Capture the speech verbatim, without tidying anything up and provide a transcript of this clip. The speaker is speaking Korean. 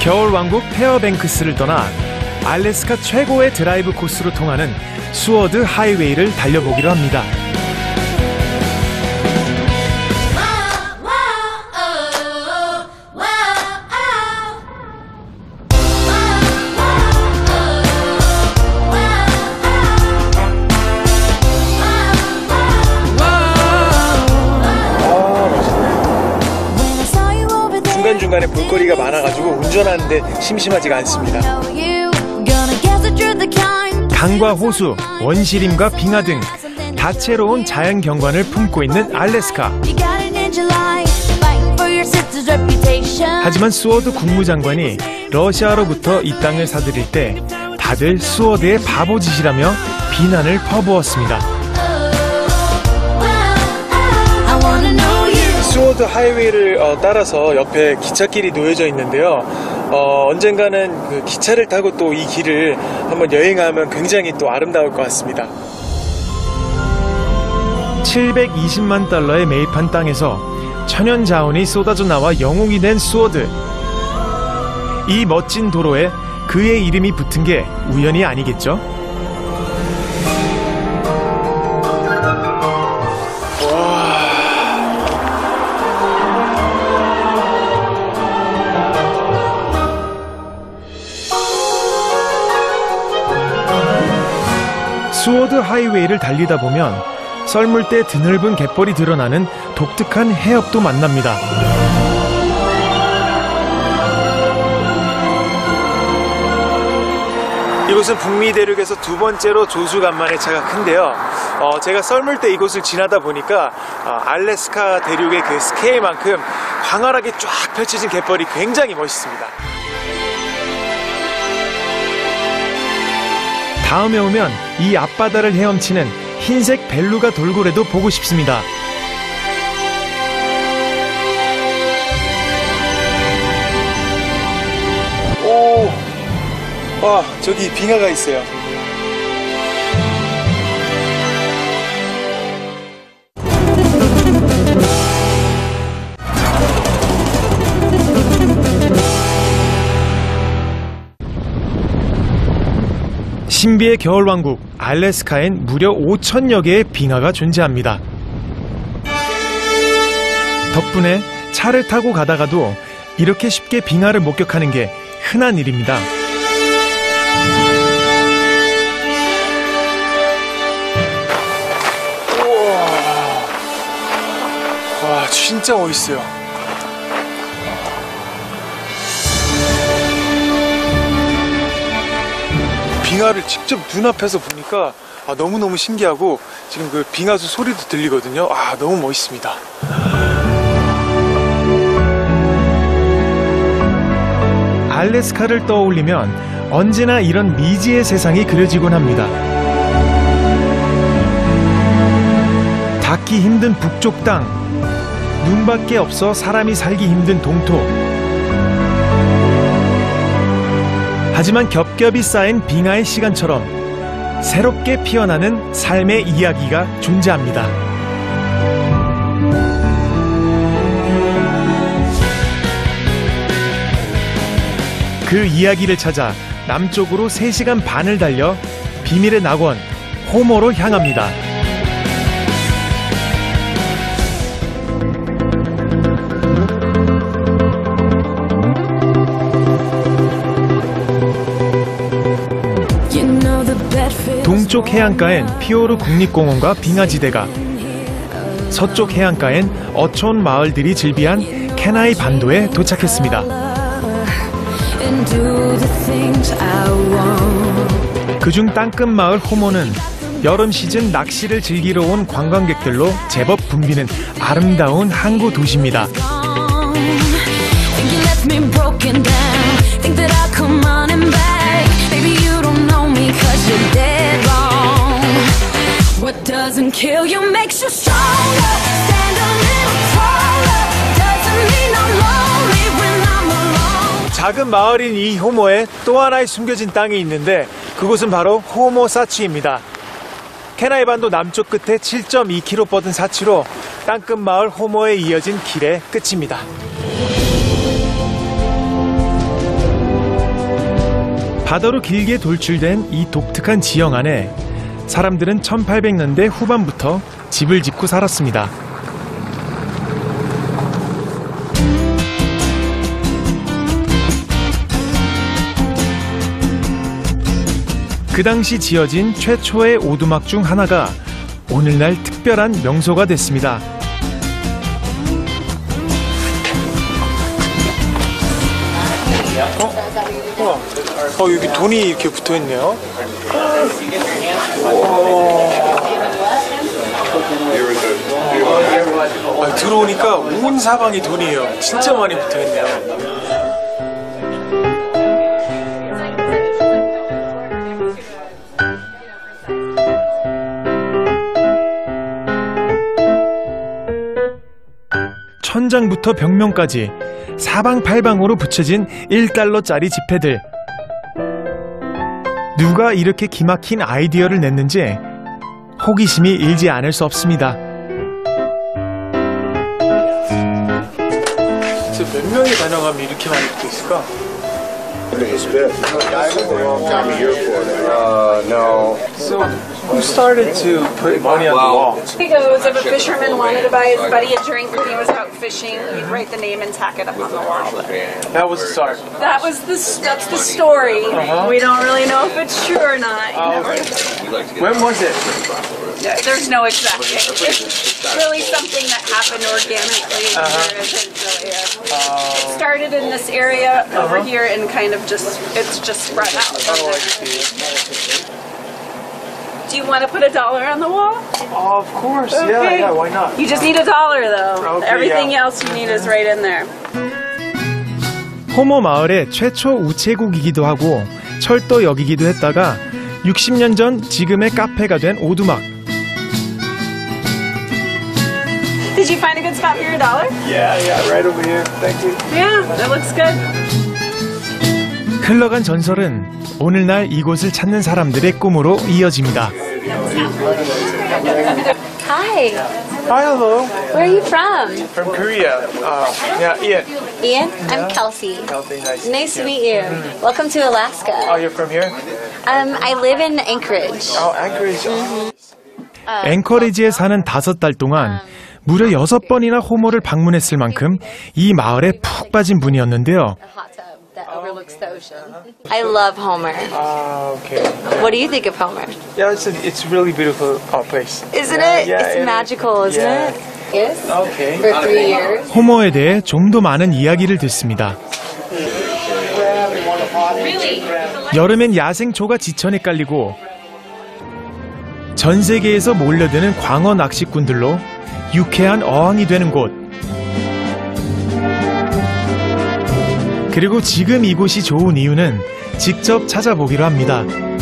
겨울왕국 페어뱅크스를 떠나 알래스카 최고의 드라이브 코스로 통하는 수워드 하이웨이를 달려보기로 합니다. 중간중간에 볼거리가 많아가지고 운전하는데 심심하지가 않습니다. 강과 호수, 원시림과 빙하 등 다채로운 자연경관을 품고 있는 알래스카. 하지만 수워드 국무장관이 러시아로부터 이 땅을 사들일 때 다들 수워드의 바보짓이라며 비난을 퍼부었습니다. 수워드 하이웨이를 어, 따라서 옆에 기찻길이 놓여져 있는데요. 어, 언젠가는 그 기차를 타고 또 이 길을 한번 여행하면 굉장히 또 아름다울 것 같습니다. 칠백이십만 달러에 매입한 땅에서 천연 자원이 쏟아져 나와 영웅이 된 수워드. 이 멋진 도로에 그의 이름이 붙은 게 우연이 아니겠죠? 수워드 하이웨이를 달리다 보면 썰물 때 드넓은 갯벌이 드러나는 독특한 해협도 만납니다. 이곳은 북미 대륙에서 두 번째로 조수간만의 차가 큰데요. 어, 제가 썰물 때 이곳을 지나다 보니까 어, 알래스카 대륙의 그 스케일만큼 광활하게 쫙 펼쳐진 갯벌이 굉장히 멋있습니다. 다음에 오면 이 앞바다를 헤엄치는 흰색 벨루가 돌고래도 보고 싶습니다. 오, 와, 저기 빙하가 있어요. 신비의 겨울왕국 알래스카엔 무려 오천여 개의 빙하가 존재합니다. 덕분에 차를 타고 가다가도 이렇게 쉽게 빙하를 목격하는 게 흔한 일입니다. 우와, 와, 진짜 멋있어요. 빙하를 직접 눈앞에서 보니까 아, 너무너무 신기하고 지금 그 빙하수 소리도 들리거든요. 아, 너무 멋있습니다. 알래스카를 떠올리면 언제나 이런 미지의 세상이 그려지곤 합니다. 닿기 힘든 북쪽 땅, 눈밖에 없어 사람이 살기 힘든 동토. 하지만 겹겹이 쌓인 빙하의 시간처럼 새롭게 피어나는 삶의 이야기가 존재합니다. 그 이야기를 찾아 남쪽으로 세 시간 반을 달려 비밀의 낙원 호모로 향합니다. 동쪽 해안가엔 피오르 국립공원과 빙하지대가, 서쪽 해안가엔 어촌 마을들이 즐비한 케나이 반도에 도착했습니다. 그중 땅끝 마을 호모는 여름 시즌 낚시를 즐기러 온 관광객들로 제법 붐비는 아름다운 항구 도시입니다. 작은 마을인 이 호모에 또 하나의 숨겨진 땅이 있는데 그곳은 바로 호모 사치입니다. 케나이 반도 남쪽 끝에 칠 점 이 킬로미터 뻗은 사치로 땅끝 마을 호모에 이어진 길의 끝입니다. 바다로 길게 돌출된 이 독특한 지형 안에 사람들은 천팔백 년대 후반부터 집을 짓고 살았습니다. 그 당시 지어진 최초의 오두막 중 하나가 오늘날 특별한 명소가 됐습니다. 어? 어, 여기 돈이 이렇게 붙어있네요. 아, 들어오니까 온 사방이 돈이에요. 진짜 많이 붙어있네요. 천장부터 벽면까지 사방팔방으로 붙여진 일 달러짜리 지폐들. 누가 이렇게 기막힌 아이디어를 냈는지 호기심이 일지 않을 수 없습니다. 몇 명이 다녀가면 이렇게 많이 붙어 있을까? Uh, no. So, who started to put money on the wall? It goes, if a fisherman wanted to buy his buddy a drink when he was out fishing, he'd write the name and tack it up on the wall. That was the start. That was the, that's the story. Uh-huh. We don't really know if it's true or not. You Oh, never- okay. When was it? There's no exact date. It's really something that happened organically. Uh-huh. There isn't really a- It started in this area over Uh-huh. here and kind of just, it's just spread out. Oh, I see. Do you want to put a dollar on the wall? Oh, of course. Yeah, Okay. yeah, why not? You just need a dollar though. Okay, Everything yeah. else you need is right in there. 호모 마을의 최초 우체국이기도 하고 철도역이기도 했다가 육십 년 전 지금의 카페가 된 오두막. Did you find a good spot for your dollar? Yeah, yeah, right over here. Thank you. Yeah, that looks good. 흘러간 전설은 오늘날 이곳을 찾는 사람들의 꿈으로 이어집니다. Hi, Hi, hello. where are you from? From Korea. Uh, yeah, Ian. Ian? I'm Kelsey. Healthy, nice. Nice to meet you. Welcome to Alaska. Oh, you're from here? Um, I live in Anchorage. Oh, Anchorage. 앵커리지에 사는 다섯 달 동안 무려 여섯 번이나 호모를 방문했을 만큼 이 마을에 푹 빠진 분이었는데요. A hot tub that overlooks the ocean. I love Homer. Ah, okay. What do you think of Homer? Yeah, it's a, it's a really beautiful uh, place. Isn't Yeah, it? yeah, It's it is. magical, isn't Yeah. it? Yes. Okay. For three years. 호모에 대해 좀 더 많은 이야기를 듣습니다. 여름엔 야생초가 지천에 깔리고 전 세계에서 몰려드는 광어 낚시꾼들로 유쾌한 어항이 되는 곳. 그리고 지금 이곳이 좋은 이유는 직접 찾아보기로 합니다.